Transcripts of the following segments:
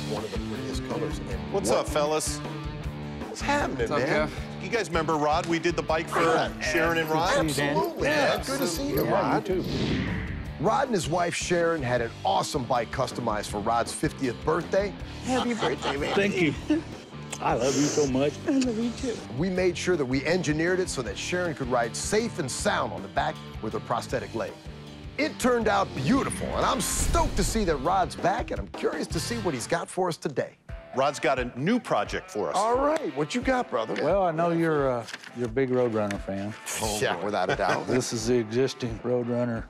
one of the prettiest colors. And What's up, fellas? What's happening, What's up, man? Kev? You guys remember Rod? We did the bike for Sharon and Rod. Absolutely, man. Good to see you, Rod. You too. Rod and his wife, Sharon, had an awesome bike customized for Rod's 50th birthday. Happy birthday, man. Thank you. I love you so much. I love you too. We made sure that we engineered it so that Sharon could ride safe and sound on the back with her prosthetic leg. It turned out beautiful, and I'm stoked to see that Rod's back, and I'm curious to see what he's got for us today. Rod's got a new project for us. All right, what you got, brother? Well, I know you're a big Roadrunner fan. Yeah, without a doubt. This is the existing Roadrunner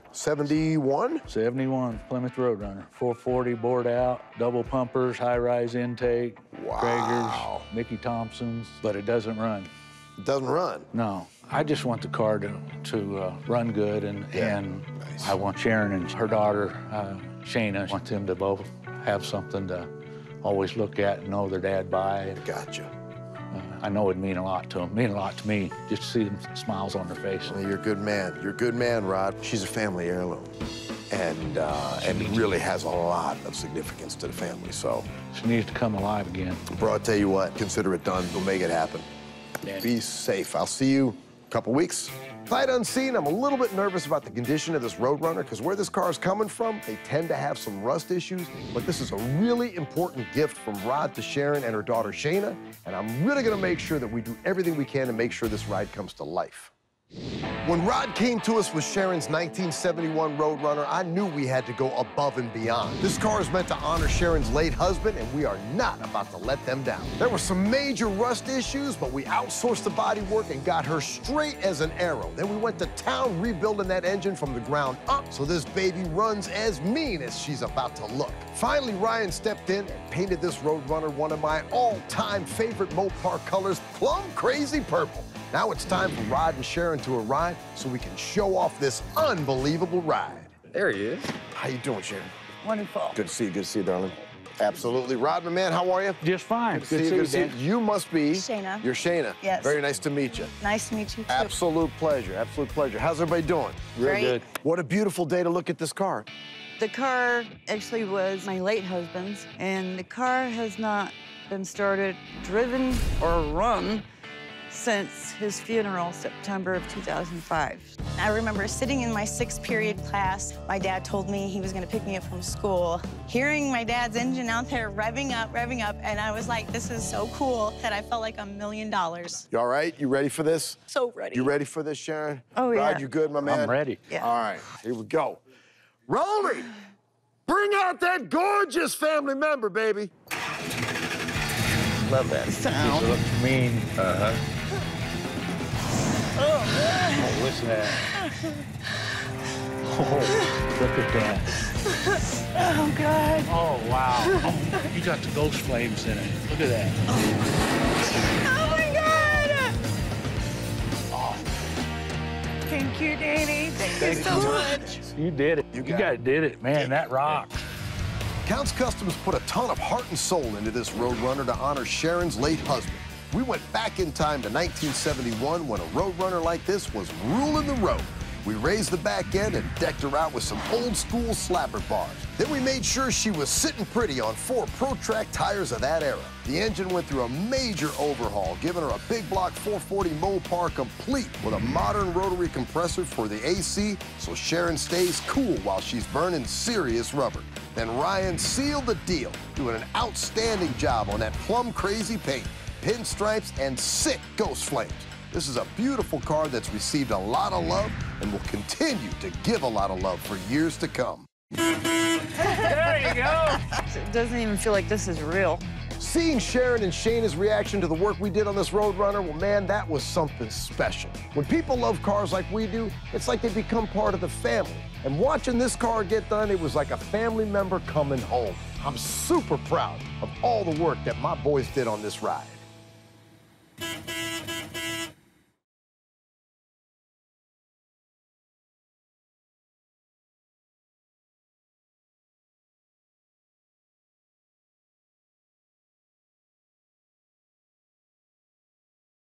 71? 71 Plymouth Roadrunner. 440 bored out, double pumpers, high-rise intake, Wow. Traegers, Mickey Thompsons, but it doesn't run. It doesn't run. No, I just want the car to run good, and Nice. I want Sharon and her daughter, Shayna, I want them to both have something to always look at and know their dad by. Gotcha. I know it'd mean a lot to them, mean a lot to me, just to see them smiles on their face. Well, you're a good man. You're a good man, Rod. She's a family heirloom, and really has a lot of significance to the family. So, She needs to come alive again. bro, I'll tell you what, consider it done. We'll make it happen. Yeah. Be safe. I'll see you in a couple weeks. Sight unseen, I'm a little bit nervous about the condition of this Roadrunner, because where this car is coming from, they tend to have some rust issues, but this is a really important gift from Rod to Sharon and her daughter Shayna, and I'm really gonna make sure that we do everything we can to make sure this ride comes to life. When Rod came to us with Sharon's 1971 Roadrunner, I knew we had to go above and beyond. This car is meant to honor Sharon's late husband, and we are not about to let them down. There were some major rust issues, but we outsourced the body work and got her straight as an arrow. Then we went to town rebuilding that engine from the ground up so this baby runs as mean as she's about to look. Finally, Ryan stepped in and painted this Roadrunner one of my all-time favorite Mopar colors, plum crazy purple. Now it's time for Rod and Sharon to arrive so we can show off this unbelievable ride. There he is. How you doing, Sharon? Wonderful. Good to see you, darling. Absolutely. Rod, my man, how are you? Just fine. Good to see you. You must be... Shayna. You're Shayna. Yes. Very nice to meet you. Nice to meet you, too. Absolute pleasure, absolute pleasure. How's everybody doing? Real Great. good. What a beautiful day to look at this car. The car actually was my late husband's, and the car has not been started, driven, or run since his funeral, September of 2005. I remember sitting in my 6th period class. My dad told me he was gonna pick me up from school. Hearing my dad's engine out there revving up, and I was like, this is so cool that I felt like $1 million. You all right? You ready for this? So ready. You ready for this, Sharon? Oh, yeah. Rod, you good, my man? I'm ready. Yeah. All right, here we go. Rolling! Bring out that gorgeous family member, baby. Love that sound. Looks mean. Oh, listen to that. Oh, look at that. Oh, God. Oh, wow. Oh, you got the ghost flames in it. Look at that. Oh, my God. Oh, Thank you, Danny. Thank you so much. you did it. You You got guys it. did it, man. That rocks. Counts Customs put a ton of heart and soul into this Roadrunner to honor Sharon's late husband. We went back in time to 1971 when a Roadrunner like this was ruling the road. We raised the back end and decked her out with some old school slapper bars. Then we made sure she was sitting pretty on 4 Pro-Track tires of that era. The engine went through a major overhaul, giving her a big block 440 Mopar complete with a modern rotary compressor for the AC so Sharon stays cool while she's burning serious rubber. Then Ryan sealed the deal, doing an outstanding job on that plum crazy paint, pinstripes, and sick ghost flames. This is a beautiful car that's received a lot of love and will continue to give a lot of love for years to come. There you go. It doesn't even feel like this is real. Seeing Sharon and Shayna's reaction to the work we did on this Roadrunner, well, man, that was something special. When people love cars like we do, it's like they become part of the family. And watching this car get done, it was like a family member coming home. I'm super proud of all the work that my boys did on this ride.